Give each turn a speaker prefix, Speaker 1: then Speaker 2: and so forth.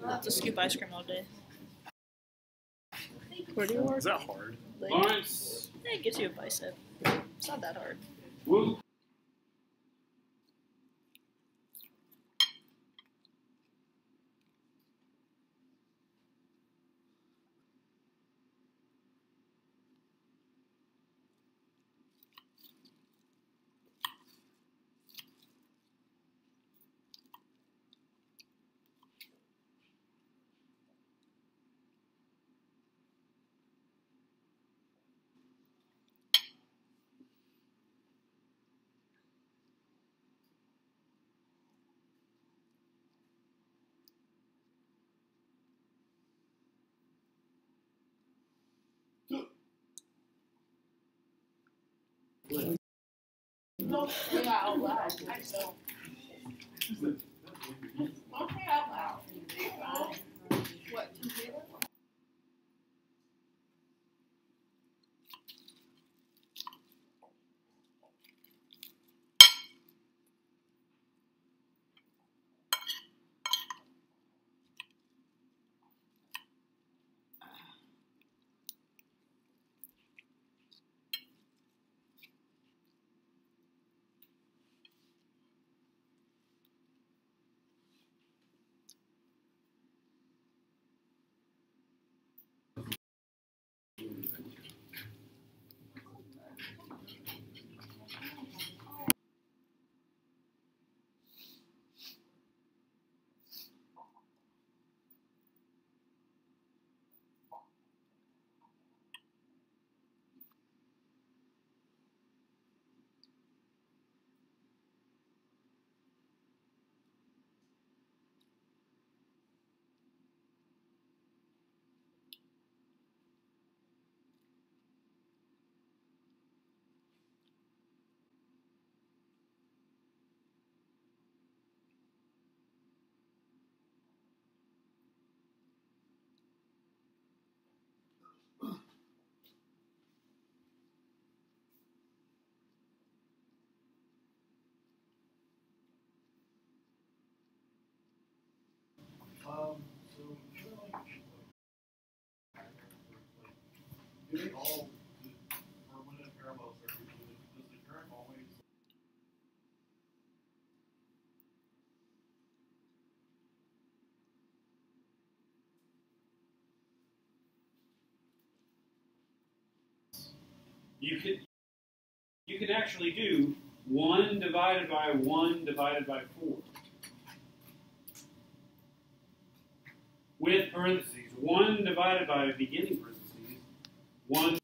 Speaker 1: To scoop ice cream all day. Where do you work?
Speaker 2: Is that hard?
Speaker 1: Like,
Speaker 3: Lawrence.
Speaker 1: it gives you a bicep. It's not that hard.
Speaker 3: Woo.
Speaker 4: Don't say out loud. I don't. Don't say out loud. What, together?
Speaker 5: Doing all the permanent parallel circuits, does the current always?
Speaker 3: You can actually do 1 divided by 1 divided by 4. With parentheses. 1 divided by beginning parentheses. 1